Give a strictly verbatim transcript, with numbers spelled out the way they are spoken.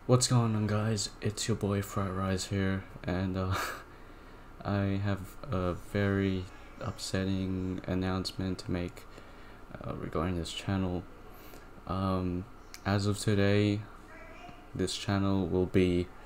What's going on, guys? It's your boy Fried Rice here, and uh, I have a very upsetting announcement to make uh, regarding this channel. Um, as of today, this channel will be